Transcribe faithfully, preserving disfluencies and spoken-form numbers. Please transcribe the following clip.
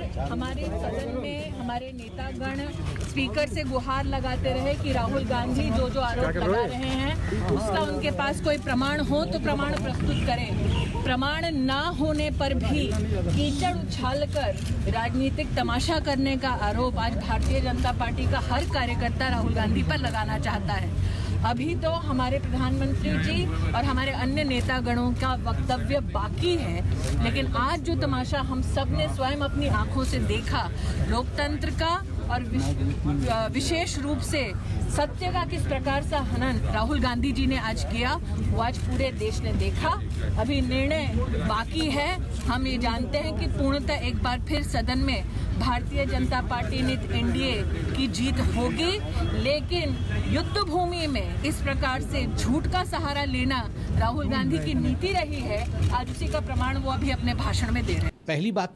हमारे सदन में हमारे नेतागण स्पीकर से गुहार लगाते रहे कि राहुल गांधी जो जो आरोप लगा रहे हैं उसका उनके पास कोई प्रमाण हो तो प्रमाण प्रस्तुत करें। प्रमाण ना होने पर भी कीचड़ उछालकर राजनीतिक तमाशा करने का आरोप आज भारतीय जनता पार्टी का हर कार्यकर्ता राहुल गांधी पर लगाना चाहता है। अभी तो हमारे प्रधानमंत्री जी और हमारे अन्य नेतागणों का वक्तव्य बाकी है, लेकिन आज जो तमाशा हम सब ने स्वयं अपनी आंखों से देखा, लोकतंत्र का और विशेष रूप से सत्य का किस प्रकार से हनन राहुल गांधी जी ने आज किया, वो आज पूरे देश ने देखा। अभी निर्णय बाकी है। हम ये जानते हैं कि पूर्णतः एक बार फिर सदन में भारतीय जनता पार्टी ने एनडीए की जीत होगी, लेकिन युद्ध भूमि में इस प्रकार से झूठ का सहारा लेना राहुल गांधी की नीति रही है। आज उसी का प्रमाण वो अभी अपने भाषण में दे रहे हैं। पहली बात